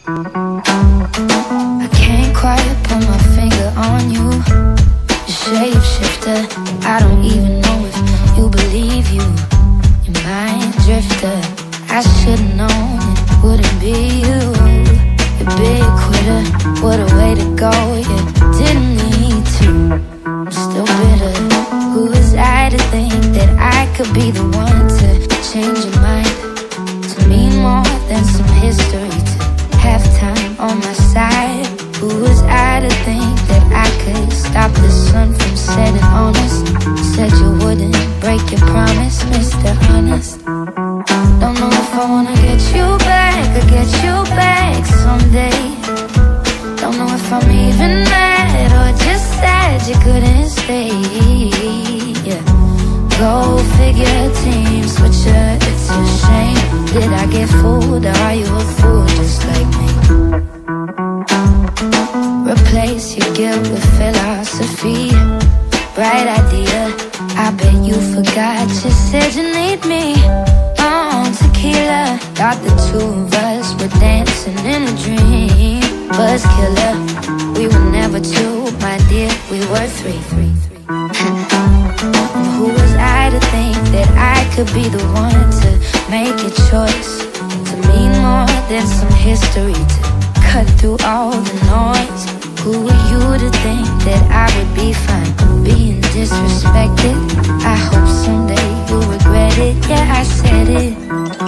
I can't quite put my finger on you. You shapeshifter, I don't even know if you believe you. You mind drifter, I should've known it wouldn't be you. You big quitter, what a way to go. You didn't need to, I'm still bitter. Who was I to think that I could be the one to change your mind? To mean more than some history, to have time on my side. Who was I to think that I could stop the sun from setting on us? Said you wouldn't break your promise, Mr. Honest. Don't know if I wanna get you back or get you back someday. Don't know if I'm even mad or just sad you couldn't stay. Yeah. Go figure, team switcher, it's a shame. Did I get fooled or are you a fool just like me? Replace your guilt with philosophy. Bright idea, I bet you forgot you said you need me. On tequila, thought the two of us were dancing in a dream. Buzz killer, we were never two, my dear, we were three. And who was I to think that I could be the one to make a choice? To mean more than some history, to cut through all the noise. Who were you to think that I would be fine being disrespected? I hope someday you'll regret it, yeah, I said it.